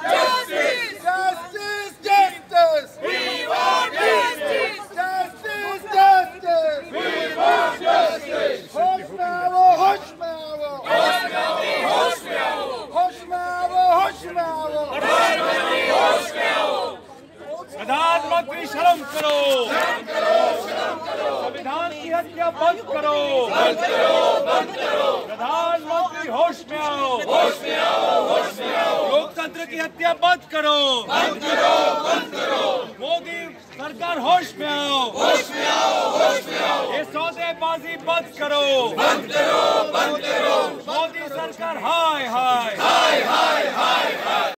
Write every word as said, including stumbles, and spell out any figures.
Justice! Justice! Justice! We want justice! Justice! Justice! We want justice! होश में आओ, होश में आओ, होश में आओ, होश में आओ, होश में आओ, होश में आओ, होश में आओ। प्रधानमंत्री शर्म करो, शर्म करो, शर्म करो, संविधान की हत्या बंद करो, बंद करो, बंद करो। प्रधानमंत्री होश में आओ, होश में आओ, होश में आओ, लोकतंत्र की हत्या बंद करो, बंद करो, बंद करो। मोदी सरकार होश में आओ, होश में आओ, होश में आओ, ये सौदेबाजी बंद करो, बंद करो, बंद करो। मोदी सरकार हाय हाय हाय हाय हाय हाय।